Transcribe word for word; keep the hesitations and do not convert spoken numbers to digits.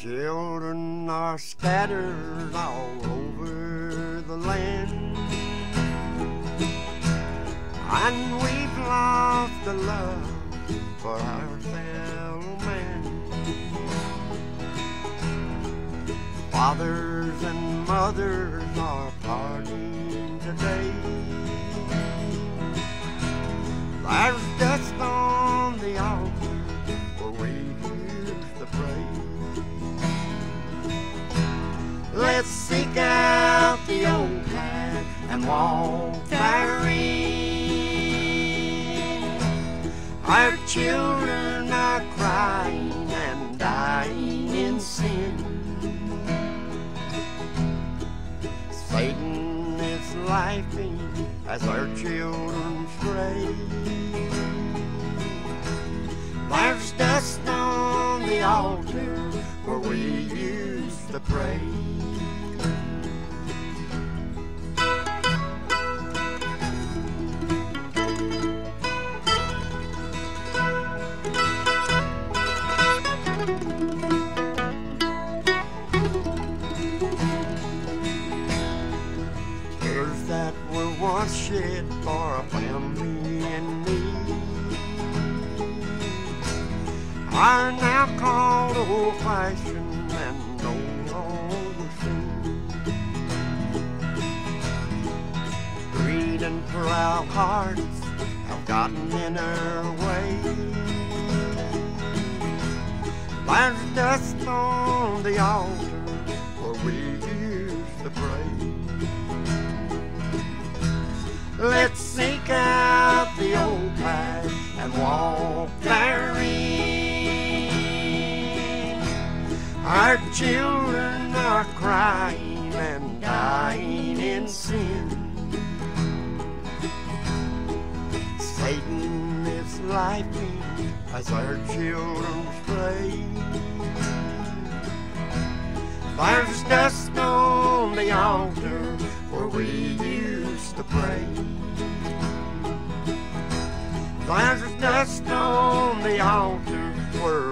Children are scattered all over the land, and we've lost the love for our fellow man. Fathers and mothers are parting today. There's dust on the altar where we used to pray. Let's seek out the old path and walk therein. Our children are crying and dying in sin. Satan is laughing as our children stray. There's dust on the altar where we used to pray. Tears that were once shed for a family in need are now called old-fashioned and no longer seen. Greed and proud hearts have gotten in our way. There's dust on the altar where we used to pray. Let's seek out the old path and walk therein. Our children are crying and dying in sin. Satan is laughing as our children stray. There's dust on the altar where we used to pray. There's dust on the altar where